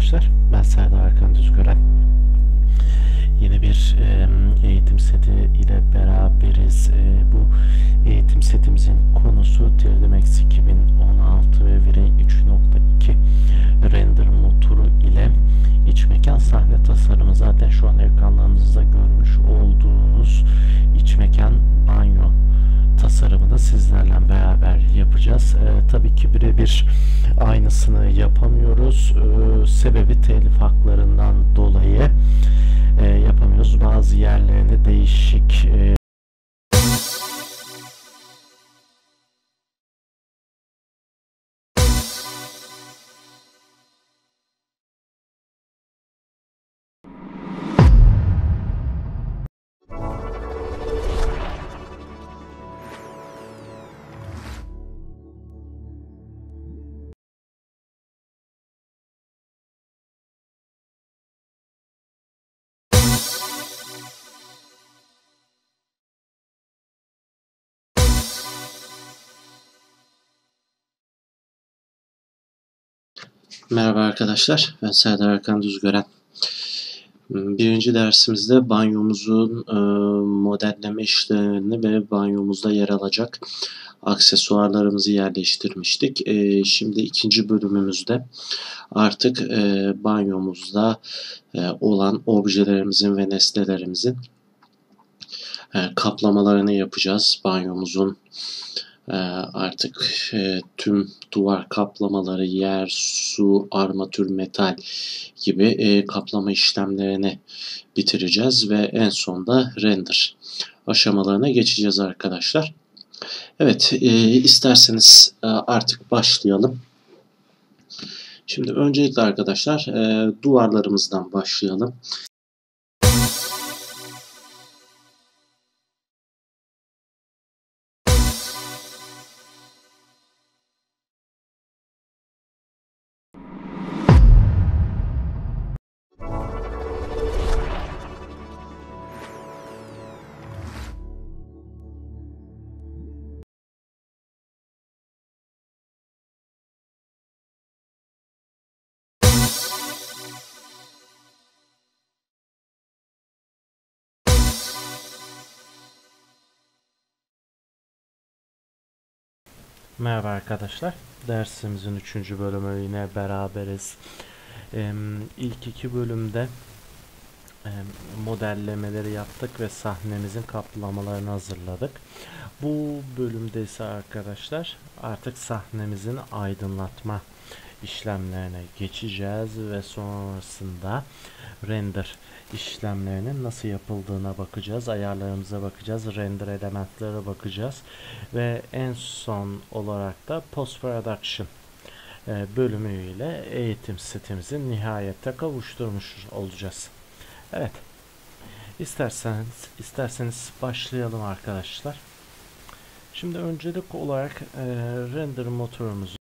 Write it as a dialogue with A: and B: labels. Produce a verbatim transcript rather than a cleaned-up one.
A: arkadaşlar, ben Serdar Hakan Düzgören. Yeni bir e, eğitim seti ile beraberiz. E, bu eğitim setimizin konusu üç D Max iki bin on altı ve V-Ray üç nokta iki render motoru ile iç mekan sahne tasarımı. Zaten şu an ekranlarınızda görmüş olduğunuz iç mekan banyo tasarımını sizlerle beraber yapacağız. Ee, tabii ki birebir aynısını yapamıyoruz. Ee, sebebi telif haklarından dolayı e, yapamıyoruz. Bazı yerlerini değişik e, Merhaba arkadaşlar, ben Serdar Hakan Düzgören. Birinci dersimizde banyomuzun e, modelleme işlerini ve banyomuzda yer alacak aksesuarlarımızı yerleştirmiştik. E, şimdi ikinci bölümümüzde artık e, banyomuzda e, olan objelerimizin ve nesnelerimizin e, kaplamalarını yapacağız. Banyomuzun e, artık e, tüm duvar kaplamaları, yer, su, armatür, metal gibi e, kaplama işlemlerini bitireceğiz ve en sonda render aşamalarına geçeceğiz arkadaşlar. Evet, e, isterseniz e, artık başlayalım. Şimdi öncelikle arkadaşlar e, duvarlarımızdan başlayalım. Merhaba arkadaşlar, dersimizin üçüncü bölümü yine beraberiz. Ee, ilk iki bölümde e, modellemeleri yaptık ve sahnemizin kaplamalarını hazırladık. Bu bölümde ise arkadaşlar artık sahnemizin aydınlatma işlemlerine geçeceğiz ve sonrasında render işlemlerinin nasıl yapıldığına bakacağız, ayarlarımıza bakacağız, render elementlere bakacağız ve en son olarak da post production bölümüyle eğitim setimizin nihayete kavuşturmuş olacağız. Evet, isterseniz isterseniz başlayalım arkadaşlar. Şimdi öncelik olarak e, render motorumuzu